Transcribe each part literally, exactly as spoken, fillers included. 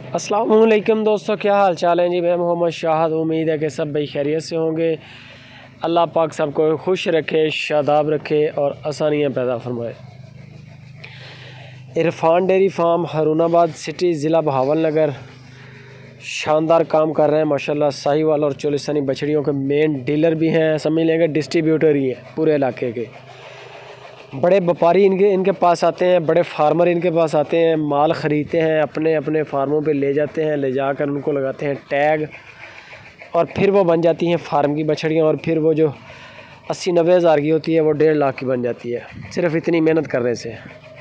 अस्सलाम वालेकुम दोस्तों, क्या हाल चाल है जी। मैं मोहम्मद शाहद, उम्मीद है कि सब भाई खैरियत से होंगे। अल्लाह पाक सबको खुश रखे, शादाब रखे और आसानियाँ पैदा फरमाए। Irfan dairy farm Harunabad city ज़िला बहावल नगर शानदार काम कर रहे हैं माशाल्लाह। साहिवाल और चोलिस्तानी बछड़ियों के मेन डीलर भी हैं, समझ लेंगे डिस्ट्रीब्यूटर ही हैं पूरे इलाके के। बड़े व्यापारी इनके इनके पास आते हैं, बड़े फार्मर इनके पास आते हैं, माल ख़रीदते हैं, अपने अपने फार्मों पे ले जाते हैं, ले जाकर उनको लगाते हैं टैग और फिर वो बन जाती हैं फार्म की बछड़ियाँ। और फिर वो जो अस्सी नब्बे हज़ार की होती है वो डेढ़ लाख की बन जाती है, सिर्फ इतनी मेहनत करने से।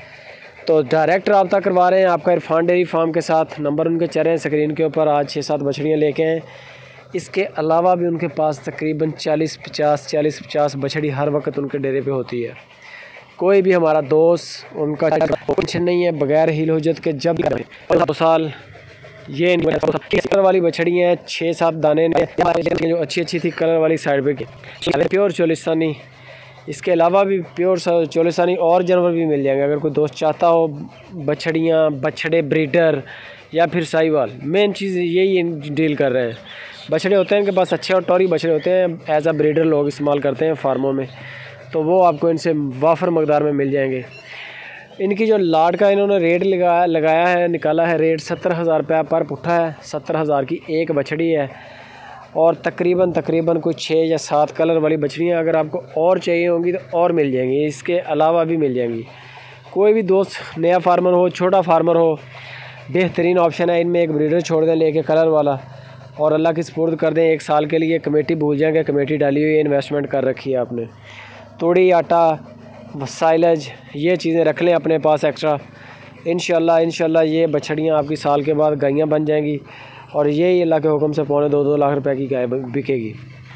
तो डायरेक्ट रब्ता करवा रहे हैं आपका इरफान डेयरी फार्म के साथ। नंबर उनके चल रहे हैं स्क्रीन के ऊपर। आज छः सात बछड़ियाँ लेके हैं। इसके अलावा भी उनके पास तकरीबन चालीस पचास चालीस पचास बछड़ी हर वक्त उनके डेरे पे होती है। कोई भी हमारा दोस्त उनका टेंशन नहीं है, बगैर हील हुज्जत के जब दो साल ये कलर वाली बछड़ियाँ हैं, छः सात दाने जो अच्छी अच्छी थी कलर वाली साइड पे की प्योर चोलिस्तानी। इसके अलावा भी प्योर चोलिस्तानी और जानवर भी मिल जाएंगे। अगर कोई दोस्त चाहता हो बछड़ियाँ, बछड़े ब्रीडर या फिर साहिवाल, मेन चीज़ यही डील कर रहे हैं। बछड़े होते हैं इनके पास अच्छे और टॉरी बछड़े होते हैं, एज आ ब्रीडर लोग इस्तेमाल करते हैं फार्मों में, तो वो आपको इनसे वाफर मकदार में मिल जाएंगे। इनकी जो लाट का इन्होंने रेट लगाया लगाया है निकाला है रेट सत्तर हज़ार रुपया पर पुट्ठा है। सत्तर हज़ार की एक बछड़ी है और तकरीबन तकरीबन कोई छः या सात कलर वाली बछड़ियाँ अगर आपको और चाहिए होंगी तो और मिल जाएंगी, इसके अलावा भी मिल जाएंगी। कोई भी दोस्त नया फार्मर हो, छोटा फार्मर हो, बेहतरीन ऑप्शन है। इनमें एक ब्रीडर छोड़ दें लेके कलर वाला और अल्लाह की सपुर्द कर दें। एक साल के लिए कमेटी भूल जाएंगे, कमेटी डाली हुई है, इन्वेस्टमेंट कर रखी है आपने। तोड़ी, आटा, साइलेज ये चीज़ें रख लें अपने पास एक्स्ट्रा। इंशाल्लाह इंशाल्लाह ये बछड़ियाँ आपकी साल के बाद गायें बन जाएंगी और यही अल्लाह के हुक्म से पौने दो दो लाख रुपए की गाय बिकेगी।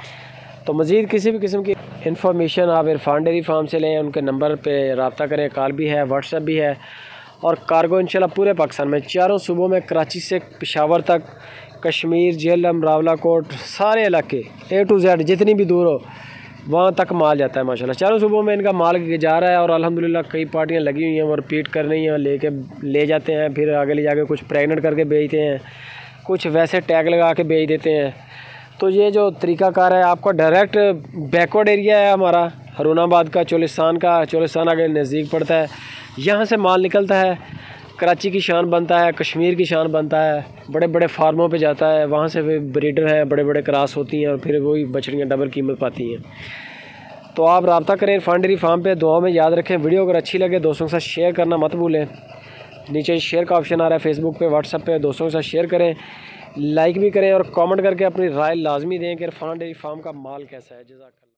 तो मज़ीद किसी भी किस्म की इन्फॉर्मेशन आप इरफान डेयरी फार्म से लें, उनके नंबर पे रब्ता करें। कॉल भी है, व्हाट्सएप भी है और कार्गो इंशाल्लाह पूरे पाकिस्तान में चारों सूबों में, कराची से पेशावर तक, कश्मीर, जेहलम, रावलाकोट, सारे इलाके ए टू जेड जितनी भी दूर हो वहाँ तक माल जाता है माशाल्लाह। चारों सूबों में इनका माल जा रहा है और अल्हम्दुलिल्लाह कई पार्टियाँ लगी हुई हैं वो रिपीट कर रही हैं, लेके ले जाते हैं, फिर आगे ले जाके कुछ प्रेगनेंट करके बेचते हैं, कुछ वैसे टैग लगा के बेच देते हैं। तो ये जो तरीक़ाकार है आपका डायरेक्ट बैकवर्ड एरिया है हमारा हारूनाबाद का, चोलिस्तान का। चोलिस्तान आगे नज़दीक पड़ता है, यहाँ से माल निकलता है, कराची की शान बनता है, कश्मीर की शान बनता है, बड़े बड़े फार्मों पे जाता है, वहाँ से फिर ब्रीडर हैं, बड़े बड़े क्रॉस होती हैं और फिर वही बछड़ियाँ डबल कीमत पाती हैं। तो आप रब्ता करें इरफान डेयरी फार्म पे। दुआ में याद रखें, वीडियो अगर अच्छी लगे दोस्तों के साथ शेयर करना मत भूलें। नीचे शेयर का ऑप्शन आ रहा है फेसबुक पे, व्हाट्सएप पे, दोस्तों के साथ शेयर करें, लाइक भी करें और कमेंट करके अपनी राय लाजमी दें कि इरफान डेयरी फार्म का माल कैसा है। जज़ाकल्लाह।